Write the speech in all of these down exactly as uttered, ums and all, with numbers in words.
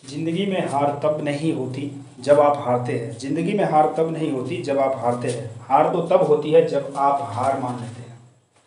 जिंदगी में हार तब नहीं होती जब आप हारते हैं। जिंदगी में हार तब नहीं होती जब आप हारते हैं। हार तो तब होती है जब आप हार मान लेते हैं।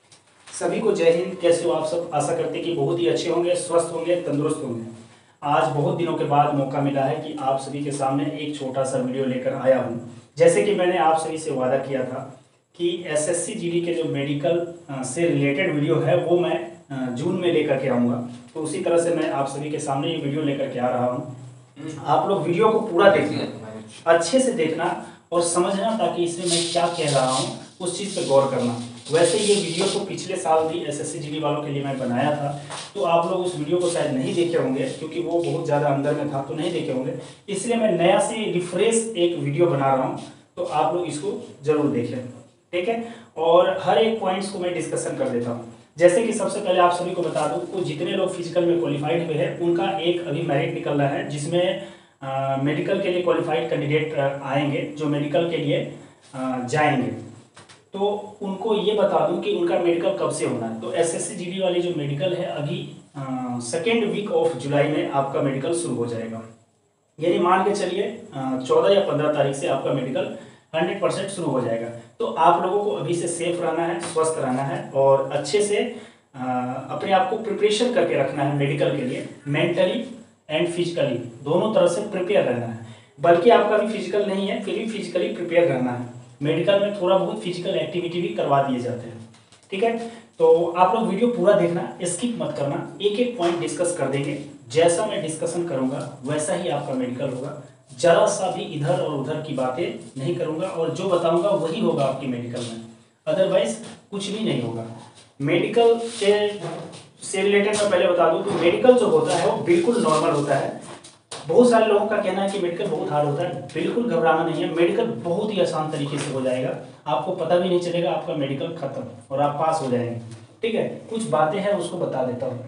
सभी को जय हिंद। कैसे हो आप सब? आशा करते हैं कि बहुत ही अच्छे होंगे, स्वस्थ होंगे, तंदुरुस्त होंगे। आज बहुत दिनों के बाद मौका मिला है कि आप सभी के सामने एक छोटा सा वीडियो लेकर आया हूँ। जैसे कि मैंने आप सभी से वादा किया था कि एसएससी जीडी के जो मेडिकल से रिलेटेड वीडियो है वो मैं जून में लेकर के आऊँगा। तो उसी तरह से मैं आप सभी के सामने ये वीडियो लेकर के आ रहा हूँ। आप लोग वीडियो को पूरा देखना, अच्छे से देखना और समझना, ताकि इसमें मैं क्या कह रहा हूँ उस चीज़ पे गौर करना। वैसे ये वीडियो तो पिछले साल भी एसएससी जीडी वालों के लिए मैं बनाया था, तो आप लोग उस वीडियो को शायद नहीं देखे होंगे क्योंकि वो बहुत ज़्यादा अंदर में था, तो नहीं देखे होंगे। इसलिए मैं नया से रिफ्रेश एक वीडियो बना रहा हूँ, तो आप लोग इसको जरूर देखें, ठीक है। और हर एक पॉइंट्स को मैं डिस्कशन कर देता हूँ। जैसे कि सबसे पहले आप सभी को बता दूं, तो जितने लोग फिजिकल में क्वालिफाइड हुए हैं उनका एक अभी मेरिट निकल रहा है, जिसमें मेडिकल के लिए क्वालिफाइड कैंडिडेट आएंगे जो मेडिकल के लिए आ, जाएंगे। तो उनको ये बता दूं कि उनका मेडिकल कब से होना है। तो एसएससी जीडी वाली जो मेडिकल है अभी सेकेंड वीक ऑफ जुलाई में आपका मेडिकल शुरू हो जाएगा। यानी मान के चलिए चौदह या पंद्रह तारीख से आपका मेडिकल हंड्रेड परसेंट शुरू हो जाएगा। तो आप लोगों को अभी से सेफ रहना है, स्वस्थ रहना है और अच्छे से आ, अपने आप को प्रिपरेशन करके रखना है मेडिकल के लिए। मेंटली एंड फिजिकली दोनों तरह से प्रिपेयर रहना है। बल्कि आपका भी फिजिकल नहीं है, फिर भी फिजिकली प्रिपेयर रहना है। मेडिकल में थोड़ा बहुत फिजिकल एक्टिविटी भी करवा दिए जाते हैं, ठीक है। तो आप लोग वीडियो पूरा देखना, स्किप मत करना, एक एक पॉइंट डिस्कस कर देंगे। जैसा मैं डिस्कशन करूंगा वैसा ही आपका मेडिकल होगा। जरा सा भी इधर और उधर की बातें नहीं करूंगा और जो बताऊंगा वही होगा आपकी मेडिकल में, अदरवाइज कुछ भी नहीं होगा। मेडिकल के से रिलेटेड मैं पहले बता दूं तो मेडिकल जो होता है वो बिल्कुल नॉर्मल होता है। बहुत सारे लोगों का कहना है कि मेडिकल बहुत हार्ड होता है। बिल्कुल घबराना नहीं है, मेडिकल बहुत ही आसान तरीके से हो जाएगा। आपको पता भी नहीं चलेगा आपका मेडिकल खत्म और आप पास हो जाएंगे, ठीक है। कुछ बातें हैं उसको बता देता हूँ।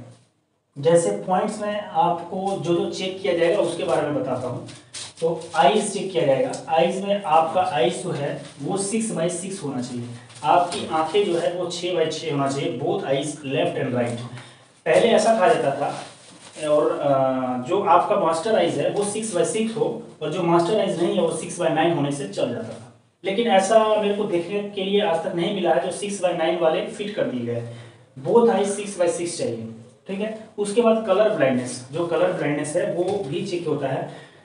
जैसे पॉइंट्स में आपको जो जो चेक किया जाएगा उसके बारे में बताता हूँ। तो आइज चेक किया जाएगा। आइज में आपका आइज जो है वो सिक्स बाई सिक्स होना चाहिए। आपकी आंखें जो है वो छः बाई छः होना चाहिए, both eyes left and right. पहले ऐसा कहा जाता था, और जो आपका मास्टर आइज है वो सिक्स बाई सिक्स हो और जो मास्टर आइज नहीं है वो सिक्स बाई नाइन होने से चल जाता था। लेकिन ऐसा मेरे को देखने के लिए आज तक नहीं मिला है जो सिक्स बाई नाइन वाले फिट कर दिए गए। Both eyes six by six चाहिए, ठीक है। उसके बाद कलर ब्लाइंडनेस, जो कलर ब्लाइंडनेस है वो भी चेक होता है।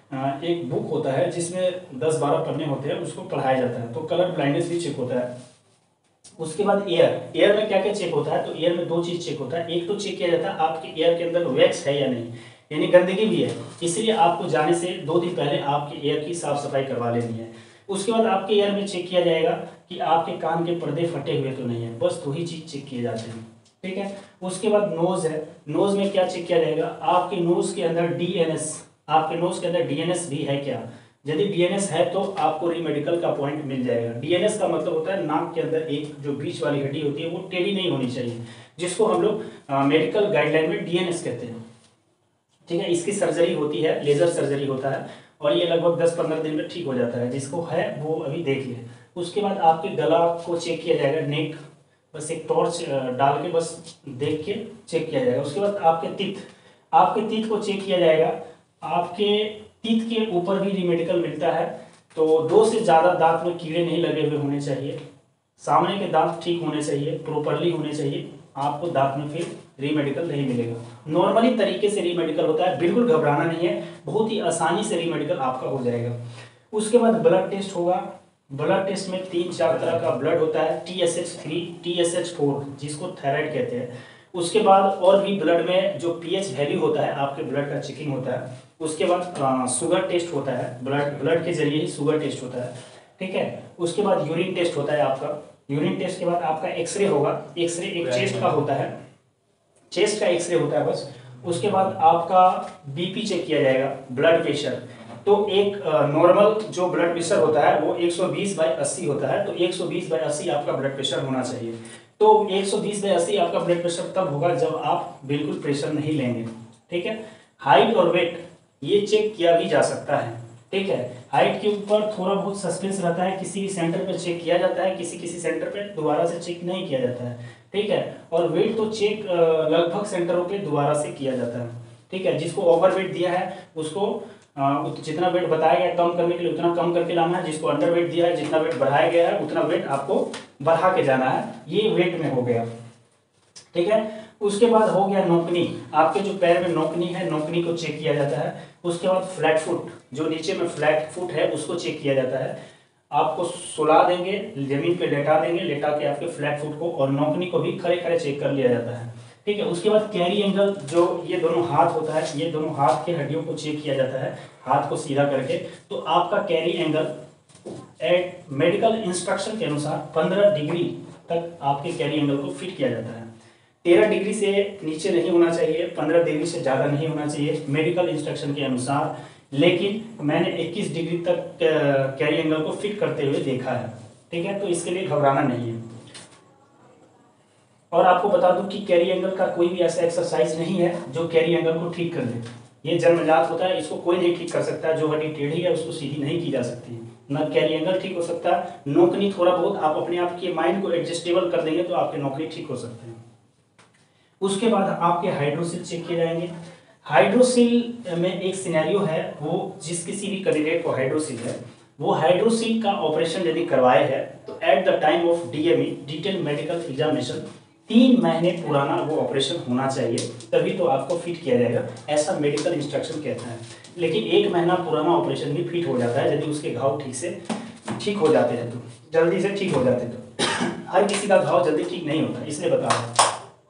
एक बुक होता है जिसमें दस बारह पन्ने होते हैं, उसको पढ़ाया जाता है, तो कलर ब्लाइंडनेस भी चेक होता है। उसके बाद एयर, एयर में क्या क्या चेक होता है? तो एयर में दो चीज चेक होता है। एक तो चेक किया जाता है आपके एयर के अंदर वैक्स है या नहीं, यानी गंदगी भी है, इसलिए आपको जाने से दो दिन पहले आपके एयर की साफ सफाई करवा लेनी है। उसके बाद आपके एयर में चेक किया जाएगा कि आपके कान के पर्दे फटे हुए तो नहीं है, बस दो ही चीज चेक किए जाते हैं, ठीक है। उसके बाद नोज है। नोज में क्या चेक किया जाएगा? आपके नोज के अंदर डीएनएस, आपके नोज के अंदर डीएनएस भी है क्या? यदि डीएनएस है तो आपको री मेडिकल का पॉइंट मिल जाएगा। डीएनएस का मतलब होता है नाक के अंदर एक जो बीच वाली हड्डी होती है वो टेढ़ी नहीं होनी चाहिए, जिसको हम लोग मेडिकल गाइडलाइन में डीएनएस कहते हैं, ठीक है। इसकी सर्जरी होती है, लेजर सर्जरी होता है और ये लगभग दस पंद्रह दिन में ठीक हो जाता है। जिसको है वो अभी देख ले। उसके बाद आपके गला को चेक किया जाएगा, नेक, बस एक टॉर्च डाल के बस देख के चेक किया जाएगा। उसके बाद आपके तीत, आपके तीत को चेक किया जाएगा। आपके तीत के ऊपर भी रीमेडिकल मिलता है, तो दो से ज़्यादा दांत में कीड़े नहीं लगे हुए होने चाहिए, सामने के दांत ठीक होने चाहिए, प्रॉपरली होने चाहिए। आपको दांत में फिर रीमेडिकल नहीं मिलेगा। नॉर्मली तरीके से रीमेडिकल होता है, बिल्कुल घबराना नहीं है, बहुत ही आसानी से रीमेडिकल आपका हो जाएगा। उसके बाद ब्लड टेस्ट होगा। ब्लड टेस्ट में तीन चार तरह का ब्लड होता है, T S H three, T S H four जिसको थायराइड कहते हैं। उसके बाद और भी ब्लड में जो पीएच वैल्यू होता है आपके ब्लड का चेकिंग होता है। उसके बाद शुगर टेस्ट होता है, ब्लड ब्लड के जरिए ही शुगर टेस्ट होता है, ठीक है। उसके बाद यूरिन टेस्ट होता है आपका। यूरिन टेस्ट के बाद आपका एक्सरे होगा। एक्सरे एक चेस्ट का होता है, चेस्ट का एक्सरे होता है बस। उसके बाद आपका बीपी चेक किया जाएगा, ब्लड प्रेशर। तो एक नॉर्मल जो ब्लड प्रेशर होता है वो एक सौ बीस बाई अस्सी होता है, तो एक सौ बीस बाई अस्सी आपका ब्लड प्रेशर होना चाहिए। तो एक सौ बीस बाई अस्सी आपका ब्लड प्रेशर तब होगा जब आप बिल्कुल प्रेशर नहीं लेंगे, ठीक है। हाइट और वेट ये चेक किया भी जा सकता है, ठीक है। हाइट के ऊपर थोड़ा बहुत सस्पेंस रहता है, किसी भी सेंटर पे चेक किया जाता है, किसी किसी सेंटर पे दोबारा से चेक नहीं किया जाता है, ठीक है। और वेट तो चेक लगभग सेंटरों पे दोबारा से किया जाता है, ठीक है। जिसको ओवर वेट दिया है उसको आ, जितना वेट बताया गया कम करने के लिए उतना कम करके लाना है, जिसको अंडर वेट दिया है जितना वेट बढ़ाया गया है उतना वेट आपको बढ़ा के जाना है। ये वेट में हो गया, ठीक है। उसके बाद हो गया नोकनी, आपके जो पैर में नोकनी है नोकनी को चेक किया जाता है। उसके बाद फ्लैट फुट, जो नीचे में फ्लैट फुट है उसको चेक किया जाता है। आपको सुला देंगे, जमीन पे लेटा देंगे, लेटा के आपके फ्लैट फुट को और नोकनी को भी खड़े खड़े चेक कर लिया जाता है, ठीक है। उसके बाद कैरी एंगल, जो ये दोनों हाथ होता है, ये दोनों हाथ के हड्डियों को चेक किया जाता है हाथ को सीधा करके। तो आपका carry angle at medical instruction के अनुसार पंद्रह डिग्री तक आपके कैरी एंगल को फिट किया जाता है। तेरह डिग्री से नीचे नहीं होना चाहिए, पंद्रह डिग्री से ज़्यादा नहीं होना चाहिए मेडिकल इंस्ट्रक्शन के अनुसार। लेकिन मैंने इक्कीस डिग्री तक कैरी एंगल को फिट करते हुए देखा है, ठीक है। तो इसके लिए घबराना नहीं है। और आपको बता दूं कि कैरी एंगल का कोई भी ऐसा एक्सरसाइज नहीं है जो कैरी एंगल को ठीक कर दे। ये जन्मजात होता है, इसको कोई नहीं ठीक कर सकता। जो हड्डी टेढ़ी है उसको सीधी नहीं की जा सकती, ना कैरी एंगल ठीक हो सकता। नोकनी थोड़ा बहुत आप अपने आप के माइंड को एडजस्टेबल कर देंगे तो आपके नौकरी ठीक हो सकते हैं। उसके बाद आपके हाइड्रोसिल चेक किए जाएंगे। हाइड्रोसिल में एक सिनेरियो है, वो जिस किसी भी कैंडिडेट को हाइड्रोसिल है वो हाइड्रोसिल का ऑपरेशन यदि करवाए है तो at the time of DME detail medical examination तीन महीने पुराना वो ऑपरेशन होना चाहिए, तभी तो आपको फिट किया जाएगा, ऐसा मेडिकल इंस्ट्रक्शन कहता है। लेकिन एक महीना पुराना ऑपरेशन भी फिट हो जाता है यदि उसके घाव ठीक से ठीक हो जाते हैं, तो जल्दी से ठीक हो जाते हैं। तो हर किसी का घाव जल्दी ठीक नहीं होता, इसलिए बता रहा हूं।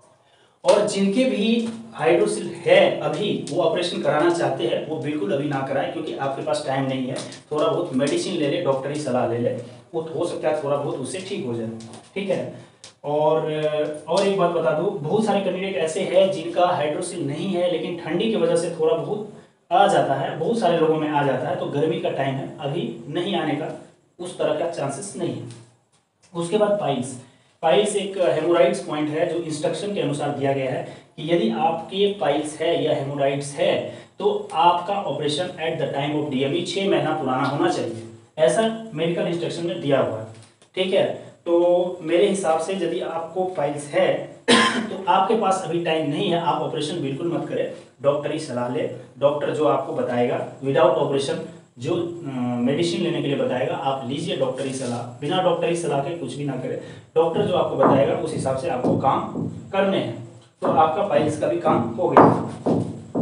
और जिनके भी हाइड्रोसिल है अभी वो ऑपरेशन कराना चाहते हैं वो बिल्कुल अभी ना कराएं, क्योंकि आपके पास टाइम नहीं है। थोड़ा बहुत मेडिसिन ले ले, डॉक्टरी सलाह ले ले, वो हो सकता है थोड़ा बहुत उससे ठीक हो जाए, ठीक है। और और एक बात बता दूं, बहुत सारे कैंडिडेट ऐसे हैं जिनका हाइड्रोसिल नहीं है लेकिन ठंडी की वजह से थोड़ा बहुत आ जाता है, बहुत सारे लोगों में आ जाता है। तो गर्मी का टाइम है, अभी नहीं आने का उस तरह का चांसेस नहीं है। उसके बाद पाइल्स, पाइल्स एक हेमोराइड्स पॉइंट है जो इंस्ट्रक्शन के अनुसार दिया गया है कि यदि आपके पाइल्स है या हेमोराइड्स है तो आपका operation at the time of DME छः महीना पुराना होना चाहिए, ऐसा मेडिकल इंस्ट्रक्शन में दिया हुआ है, ठीक है। तो मेरे हिसाब से यदि आपको पाइल्स है तो आपके पास अभी टाइम नहीं है, आप ऑपरेशन बिल्कुल मत करें, डॉक्टरी सलाह ले। डॉक्टर जो आपको बताएगा विदाउट ऑपरेशन जो मेडिसिन लेने के लिए बताएगा आप लीजिए डॉक्टरी सलाह, बिना डॉक्टरी सलाह के कुछ भी ना करें। डॉक्टर जो आपको बताएगा उस हिसाब से आपको काम करने हैं, तो आपका पाइल्स का भी काम हो गया।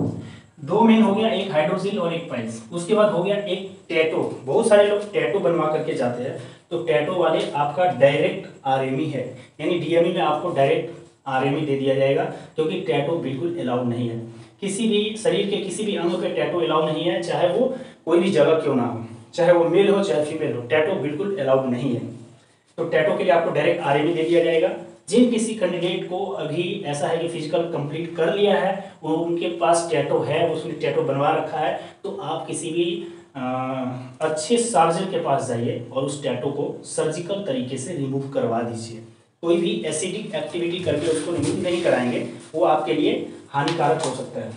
दो मेन हो गया, एक हाइड्रोसिल और एक पाइल्स। उसके बाद हो गया एक टैटू। बहुत सारे लोग टैटू बनवा करके जाते हैं, तो टैटू वाले आपका डायरेक्ट आरएमई है, यानी डीएमई में आपको डायरेक्ट आरएमई दे दिया जाएगा, क्योंकि टैटू बिल्कुल अलाउड नहीं है। किसी भी शरीर के किसी भी अंग पे टैटू अलाउड नहीं है, चाहे वो कोई भी जगह क्यों ना हो, चाहे वो मेल हो चाहे फीमेल हो, टैटू बिल्कुल अलाउड नहीं है। तो टैटू के लिए आपको डायरेक्ट आरएमई दे दिया जाएगा। जिन किसी कैंडिडेट को अभी ऐसा है कि फिजिकल कंप्लीट कर लिया है, वो उनके पास टैटू है, उसने टैटू बनवा रखा है, तो आप किसी भी आ, अच्छे सर्जन के पास जाइए और उस टैटू को सर्जिकल तरीके से रिमूव करवा दीजिए। कोई भी एसिडिक एक्टिविटी करके उसको रिमूव नहीं कराएंगे, वो आपके लिए हानिकारक हो सकता है।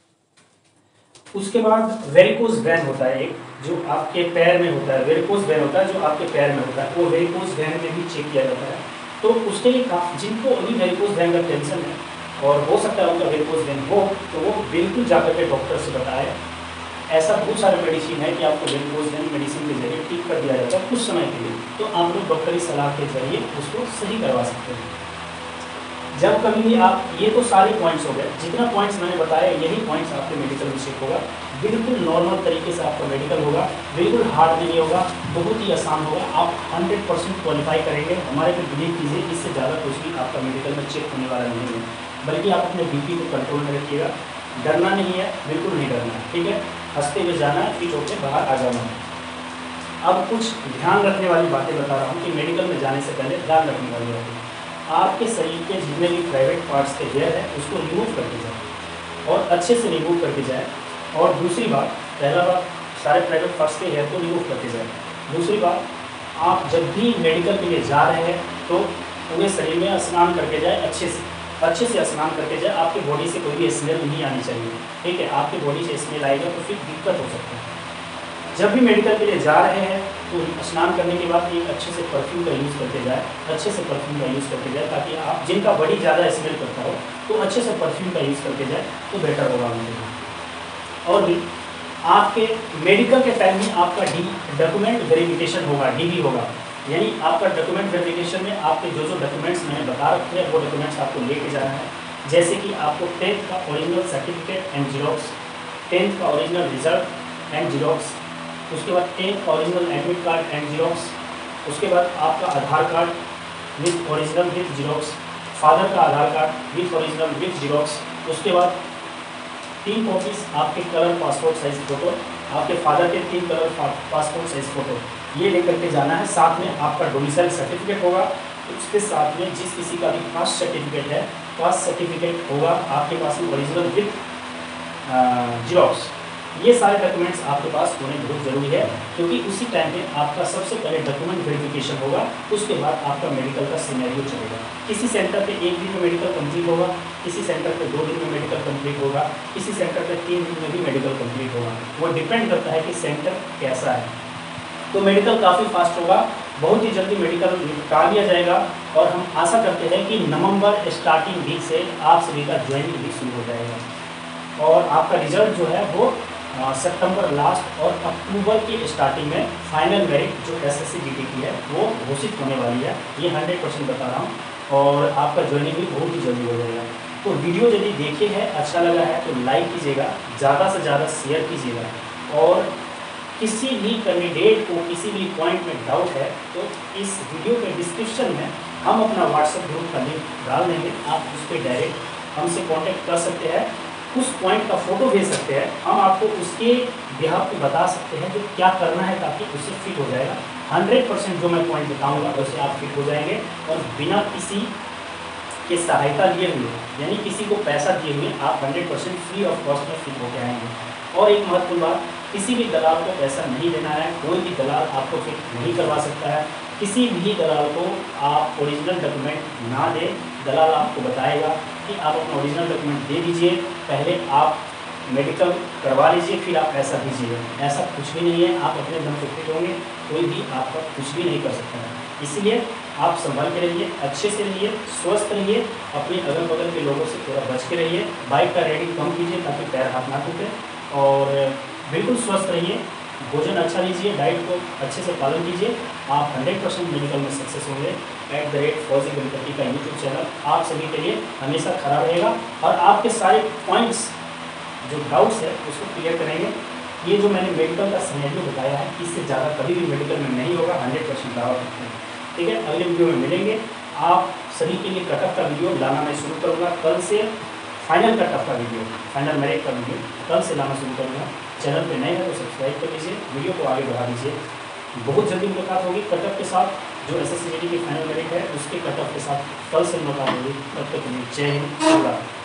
उसके बाद वेरिकोज वेन होता है एक, जो आपके पैर में होता है, वेरिकोज वेन होता है जो आपके पैर में होता है, वो वेरिकोज वेन में भी चेक किया जाता है। तो उसके लिए जिनको अभी वेरिकोज वेन का टेंशन है और हो सकता है उनका वेरिकोज वेन हो, तो वो बिल्कुल जाकर के डॉक्टर से बताए। ऐसा बहुत सारे मेडिसिन है कि आपको वेरिकोज वेन मेडिसिन के जरिए ठीक कर दिया जाता है कुछ समय के लिए, तो आप लोग डॉक्टरी सलाह के जरिए उसको सही करवा सकते हैं। जब कभी भी आप, ये तो सारे पॉइंट्स हो गए, जितना पॉइंट्स मैंने बताया यही पॉइंट्स आपके मेडिकल में चेक होगा। बिल्कुल नॉर्मल तरीके से आपका मेडिकल होगा, बिल्कुल हार्ड नहीं होगा, बहुत ही आसान होगा। आप हंड्रेड परसेंट क्वालिफाई करेंगे, हमारे पे बिलीव कीजिए। इससे ज़्यादा कुछ भी आपका मेडिकल में चेक होने वाला नहीं है, बल्कि आप अपने बीपी को कंट्रोल में रखिएगा। डरना नहीं है, बिल्कुल नहीं डरना है, ठीक है। हंसते हुए जाना है, फिट होकर बाहर आ जाना है। अब कुछ ध्यान रखने वाली बातें बता रहा हूँ कि मेडिकल में जाने से पहले ध्यान रखने वाली बातें। आपके शरीर के जितने भी प्राइवेट पार्ट्स के हेयर है उसको रिमूव करके जाए और अच्छे से रिमूव करके जाए। और दूसरी बात, पहला बात, सारे प्राइवेट पार्ट्स के हेयर को रिमूव करके जाए। दूसरी बात, आप जब भी मेडिकल के लिए जा रहे हैं तो पूरे शरीर में स्नान करके जाए, अच्छे से अच्छे से स्नान करके जाए। आपकी बॉडी से कोई भी स्मेल नहीं आनी चाहिए, ठीक है। आपकी बॉडी से स्मेल आएगा तो फिर दिक्कत हो सकती है। जब भी मेडिकल के लिए जा रहे हैं तो स्नान करने के बाद एक अच्छे से परफ्यूम का यूज़ करके जाए, अच्छे से परफ्यूम का यूज़ करके जाए, ताकि आप जिनका बॉडी ज़्यादा स्मेल करता हो तो अच्छे से परफ्यूम का यूज़ करके जाए तो बेटर होगा उनके लिए। और भी आपके मेडिकल के टाइम में आपका डी डॉक्यूमेंट वेरिफिकेशन होगा, डीवी होगा, यानी आपका डॉक्यूमेंट वेरिफिकेशन में आपके जो जो डॉक्यूमेंट्स मैंने बता रखे हैं वो डॉक्यूमेंट्स आपको लेके जाना है। जैसे कि आपको टेंथ का original certificate and xerox, tenth का ओरिजिनल रिजल्ट एंड जीरोक्स, उसके बाद टेंथ का original admit card and xerox, उसके बाद आपका Aadhaar card with original with xerox, father का Aadhaar card with original with xerox, उसके बाद तीन कॉपीज आपके कलर पासपोर्ट साइज फ़ोटो, आपके फादर के तीन कलर पासपोर्ट साइज फ़ोटो, ये लेकर के जाना है। साथ में आपका डोमिसाइल सर्टिफिकेट होगा, उसके साथ में जिस किसी का भी कास्ट सर्टिफिकेट है, कास्ट सर्टिफिकेट होगा आपके पास में ओरिजिनल विथ जीरोक्स। ये सारे डॉक्यूमेंट्स आपके पास होने बहुत ज़रूरी है, क्योंकि उसी टाइम पे आपका सबसे पहले डॉक्यूमेंट वेरिफिकेशन होगा, उसके बाद आपका मेडिकल का सिनेरियो चलेगा। किसी सेंटर पे एक दिन में मेडिकल कंप्लीट होगा, किसी सेंटर पे दो दिन में मेडिकल कंप्लीट होगा, किसी सेंटर पे तीन दिन में भी मेडिकल कंप्लीट होगा। वो डिपेंड करता है कि सेंटर कैसा है। तो मेडिकल काफ़ी फास्ट होगा, बहुत ही जल्दी मेडिकल निपटा लिया जाएगा और हम आशा करते हैं कि नवंबर स्टार्टिंग वीक से आप सभी का ज्वाइनिंग भी शुरू हो जाएगा और आपका रिजल्ट जो है वो सितंबर लास्ट और अक्टूबर की स्टार्टिंग में फाइनल मेरिट जो एसएससी जीडी है वो घोषित होने वाली है। ये हंड्रेड परसेंट बता रहा हूँ और आपका ज्वाइनिंग भी बहुत ही जल्दी हो जाएगा। तो वीडियो यदि देखे है, अच्छा लगा है तो लाइक कीजिएगा, ज़्यादा से ज़्यादा शेयर कीजिएगा और किसी भी कैंडिडेट को किसी भी पॉइंट में डाउट है तो इस वीडियो के डिस्क्रिप्शन में हम अपना व्हाट्सएप ग्रुप का लिंक डाल देंगे, आप उस पर डायरेक्ट हमसे कांटेक्ट कर सकते हैं, उस पॉइंट का फोटो भेज सकते हैं, हम आपको उसके बिहाफ पे बता सकते हैं जो क्या करना है ताकि उससे फिट हो जाएगा। हंड्रेड परसेंट जो मैं पॉइंट बताऊंगा उससे आप फिट हो जाएंगे और बिना किसी के सहायता लिए हुए, यानी किसी को पैसा दिए हुए, आप hundred percent free of cost में फिट होकर आएंगे। और एक महत्वपूर्ण बात, किसी भी दलाल को पैसा नहीं देना है, कोई भी दलाल आपको फिट नहीं करवा सकता है। किसी भी दलाल को आप ओरिजिनल डॉक्यूमेंट ना दें, दलाल आपको बताएगा कि आप अपना ओरिजिनल डॉक्यूमेंट दे दीजिए, पहले आप मेडिकल करवा लीजिए, फिर आप पैसा दीजिए। ऐसा कुछ भी नहीं है, आप अपने दम से फिट होंगे, कोई भी आपका कुछ भी नहीं कर सकता है। इसीलिए आप संभल के रहिए, अच्छे से रहिए, स्वस्थ रहिए, अपने अगल बगल के लोगों से थोड़ा बच के रहिए, बाइक का रेडिंग कम कीजिए ताकि पैर हाथ ना टूटे और बिल्कुल स्वस्थ रहिए, भोजन अच्छा लीजिए, डाइट को अच्छे से पालन कीजिए, आप हंड्रेड परसेंट मेडिकल में सक्सेस होंगे। At the rate Fauji Ganpati का यूट्यूब चैनल आप सभी के लिए हमेशा खड़ा रहेगा और आपके सारे पॉइंट्स जो डाउट्स है उसको क्लियर करेंगे। ये जो मैंने मेडिकल का सिनेरियो बताया है, इससे ज़्यादा कभी भी मेडिकल में नहीं होगा, हंड्रेड परसेंट दावा करते हैं। ठीक है, अगले वीडियो में मिलेंगे। आप सभी के लिए कटअप का वीडियो लाना मैं शुरू करूँगा कल से, फाइनल कटअप का वीडियो, फाइनल मेरिट का वीडियो कल से लाना शुरू करूँगा। चैनल पे नए हैं तो सब्सक्राइब कर लीजिए, वीडियो को आगे बढ़ा दीजिए। बहुत जल्दी मुलाकात होगी कटअप के साथ, जो एसएससी जीडी की फाइनल मेरिट है उसके कटअप के साथ कल से मुलाकात होगी। तब तक के लिए जय हिंद।